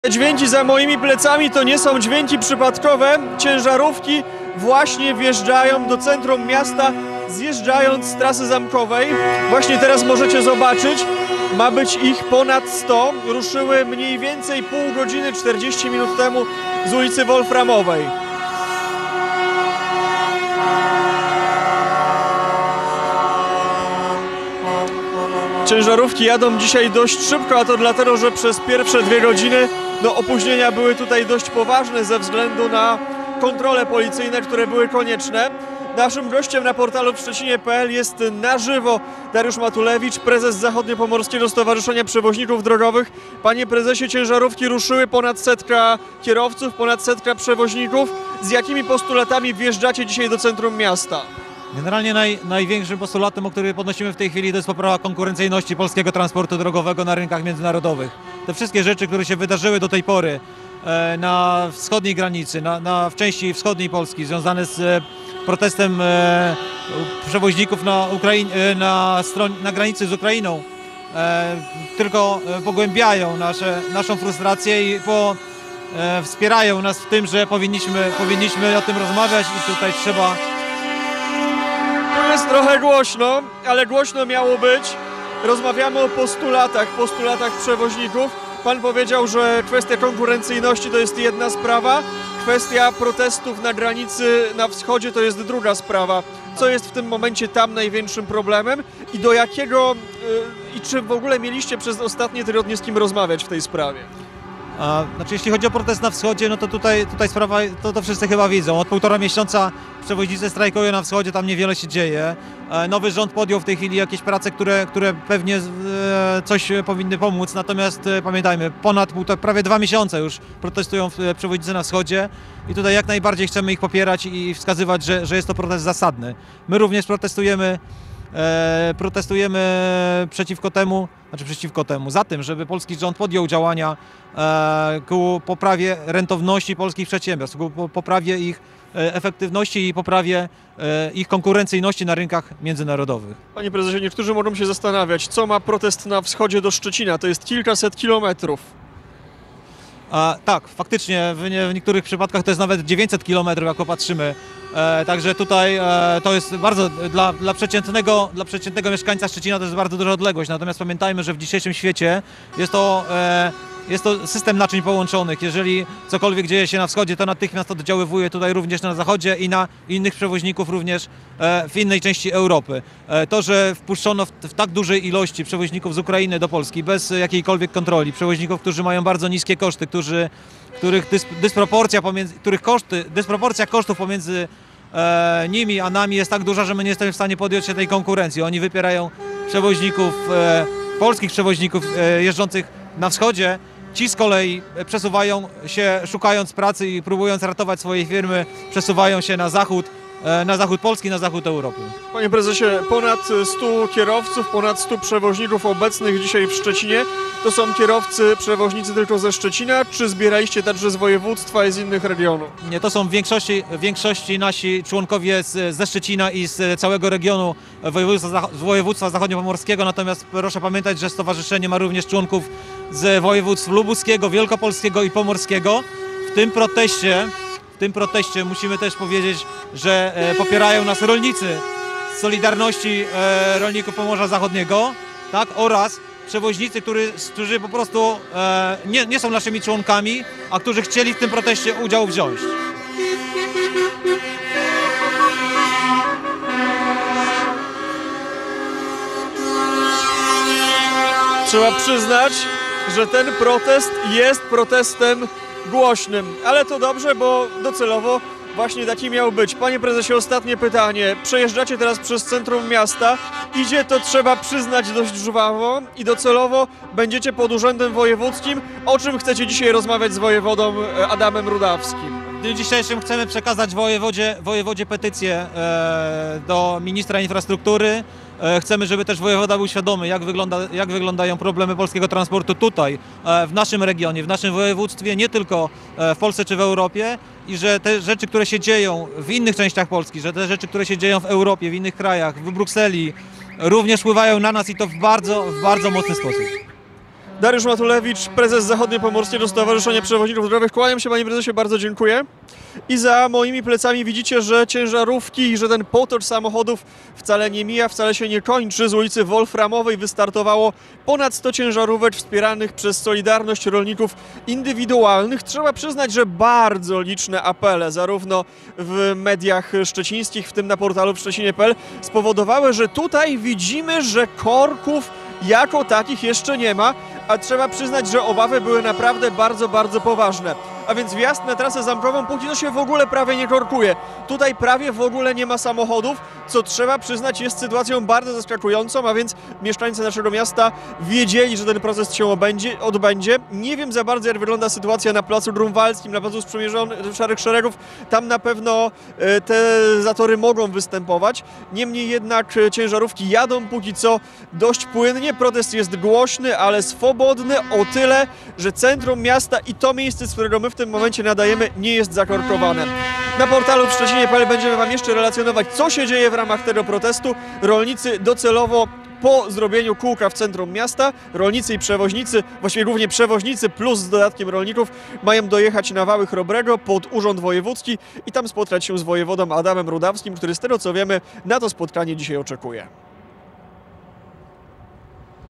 Dźwięki za moimi plecami to nie są dźwięki przypadkowe. Ciężarówki właśnie wjeżdżają do centrum miasta, zjeżdżając z trasy zamkowej. Właśnie teraz możecie zobaczyć, ma być ich ponad 100. Ruszyły mniej więcej pół godziny, 40 minut temu z ulicy Wolframowej. Ciężarówki jadą dzisiaj dość szybko, a to dlatego, że przez pierwsze 2 godziny opóźnienia były tutaj dość poważne ze względu na kontrole policyjne, które były konieczne. Naszym gościem na portalu w Szczecinie.pl jest na żywo Dariusz Matulewicz, prezes Zachodniopomorskiego Stowarzyszenia Przewoźników Drogowych. Panie prezesie, ciężarówki ruszyły, ponad 100 kierowców, ponad 100 przewoźników. Z jakimi postulatami wjeżdżacie dzisiaj do centrum miasta? Generalnie największym postulatem, o który podnosimy w tej chwili, to jest poprawa konkurencyjności polskiego transportu drogowego na rynkach międzynarodowych. Te wszystkie rzeczy, które się wydarzyły do tej pory na wschodniej granicy, w części wschodniej Polski, związane z protestem przewoźników na granicy z Ukrainą, tylko pogłębiają naszą frustrację i wspierają nas w tym, że powinniśmy o tym rozmawiać i tutaj trzeba... Jest trochę głośno, ale głośno miało być. Rozmawiamy o postulatach przewoźników. Pan powiedział, że kwestia konkurencyjności to jest jedna sprawa, kwestia protestów na granicy na wschodzie to jest druga sprawa. Co jest w tym momencie tam największym problemem i do jakiego, i czy w ogóle mieliście przez ostatnie tygodnie z kim rozmawiać w tej sprawie? Znaczy, jeśli chodzi o protest na wschodzie, no to tutaj sprawa, to wszyscy chyba widzą. Od 1,5 miesiąca przewoźnicy strajkują na wschodzie, tam niewiele się dzieje. Nowy rząd podjął w tej chwili jakieś prace, które pewnie coś powinny pomóc, natomiast pamiętajmy, prawie 2 miesiące już protestują przewoźnicy na wschodzie i tutaj jak najbardziej chcemy ich popierać i wskazywać, że jest to protest zasadny. My również protestujemy przeciwko temu, za tym, żeby polski rząd podjął działania ku poprawie rentowności polskich przedsiębiorstw, ku poprawie ich efektywności i poprawie ich konkurencyjności na rynkach międzynarodowych. Panie prezesie, niektórzy mogą się zastanawiać, co ma protest na wschodzie do Szczecina, to jest kilkaset kilometrów. Tak, faktycznie w niektórych przypadkach to jest nawet 900 km, jak popatrzymy. Także tutaj to jest bardzo, dla przeciętnego mieszkańca Szczecina to jest bardzo duża odległość. Natomiast pamiętajmy, że w dzisiejszym świecie jest to system naczyń połączonych. Jeżeli cokolwiek dzieje się na wschodzie, to natychmiast oddziaływuje tutaj również na zachodzie i na innych przewoźników również w innej części Europy. To, że wpuszczono w tak dużej ilości przewoźników z Ukrainy do Polski bez jakiejkolwiek kontroli, przewoźników, którzy mają bardzo niskie koszty, których dysproporcja kosztów pomiędzy nimi a nami jest tak duża, że my nie jesteśmy w stanie podjąć się tej konkurencji. Oni wypierają polskich przewoźników jeżdżących na wschodzie. Ci z kolei przesuwają się, szukając pracy i próbując ratować swoje firmy, przesuwają się na zachód Polski, na zachód Europy. Panie prezesie, ponad 100 kierowców, ponad 100 przewoźników obecnych dzisiaj w Szczecinie. To są kierowcy, przewoźnicy tylko ze Szczecina, czy zbieraliście także z województwa i z innych regionów? Nie, to są w większości nasi członkowie ze Szczecina i z całego regionu województwa zachodniopomorskiego, natomiast proszę pamiętać, że stowarzyszenie ma również członków z województw lubuskiego, wielkopolskiego i pomorskiego. W tym proteście musimy też powiedzieć, że popierają nas rolnicy z Solidarności Rolników Pomorza Zachodniego, tak, oraz przewoźnicy, którzy po prostu nie są naszymi członkami, a którzy chcieli w tym proteście udział wziąć. Trzeba przyznać, że ten protest jest protestem głośnym, ale to dobrze, bo docelowo właśnie taki miał być. Panie prezesie, ostatnie pytanie. Przejeżdżacie teraz przez centrum miasta. Idzie to, trzeba przyznać, dość żwawo i docelowo będziecie pod urzędem wojewódzkim. O czym chcecie dzisiaj rozmawiać z wojewodą Adamem Rudawskim? W dniu dzisiejszym chcemy przekazać wojewodzie petycję do ministra infrastruktury. Chcemy, żeby też wojewoda był świadomy, jak wyglądają problemy polskiego transportu tutaj, w naszym regionie, w naszym województwie, nie tylko w Polsce czy w Europie, i że te rzeczy, które się dzieją w innych częściach Polski, że te rzeczy, które się dzieją w Europie, w innych krajach, w Brukseli, również wpływają na nas i to w bardzo mocny sposób. Dariusz Matulewicz, prezes Zachodniopomorskiego Stowarzyszenia Przewoźników Drogowych. Kłaniam się, panie prezesie, bardzo dziękuję. I za moimi plecami widzicie, że ciężarówki i że ten potok samochodów wcale nie mija, wcale się nie kończy. Z ulicy Wolframowej wystartowało ponad 100 ciężarówek wspieranych przez Solidarność Rolników Indywidualnych. Trzeba przyznać, że bardzo liczne apele, zarówno w mediach szczecińskich, w tym na portalu szczecinie.pl, spowodowały, że tutaj widzimy, że korków jako takich jeszcze nie ma, a trzeba przyznać, że obawy były naprawdę bardzo, bardzo poważne. A więc wjazd na trasę zamkową póki co się w ogóle prawie nie korkuje. Tutaj prawie w ogóle nie ma samochodów, co trzeba przyznać jest sytuacją bardzo zaskakującą, a więc mieszkańcy naszego miasta wiedzieli, że ten proces się odbędzie. Nie wiem za bardzo, jak wygląda sytuacja na Placu Grunwaldzkim, na Placu Szarych Szeregów. Tam na pewno te zatory mogą występować. Niemniej jednak ciężarówki jadą póki co dość płynnie. Protest jest głośny, ale swobodny o tyle, że centrum miasta i to miejsce, z którego my w tym momencie nadajemy, nie jest zakorkowane. Na portalu w Szczecinie.pl będziemy wam jeszcze relacjonować, co się dzieje w ramach tego protestu. Rolnicy docelowo po zrobieniu kółka w centrum miasta, rolnicy i przewoźnicy, właściwie głównie przewoźnicy plus z dodatkiem rolników, mają dojechać na Wały Chrobrego pod Urząd Wojewódzki i tam spotkać się z wojewodą Adamem Rudawskim, który z tego co wiemy na to spotkanie dzisiaj oczekuje.